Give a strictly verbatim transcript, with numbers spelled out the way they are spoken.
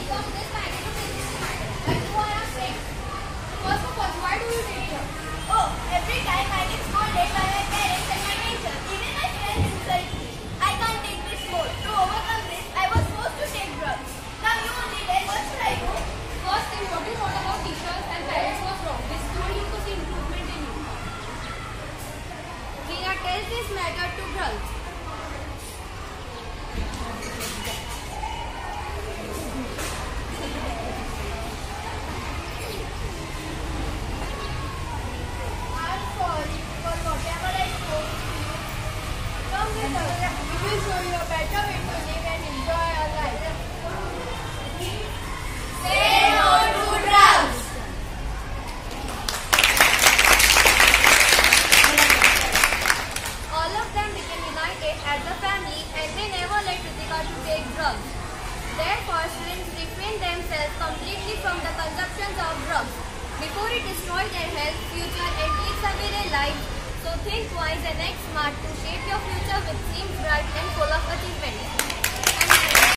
from this matter to this matter. Like you are a friend. First of all, why do you take drugs? Oh, every time I get scolded by my parents and my teacher, even my friends insult me. I can't take this more. To overcome this, I was forced to take drugs. Now you only tell, what should I do? First thing, what you thought about teachers and parents was wrong. This told you to see improvement in you. Rina, tell this matter to drugs. I'm sorry for whatever I spoke to you. Come with us. We will show you a better way to live and enjoy our life. Say no to drugs. All of them became united as a family and they never let Ritika to take drugs. Therefore, students refrain themselves completely from the consumption of drugs before it destroys their health, future and takes away their lives. So think wise and act smart to shape your future with same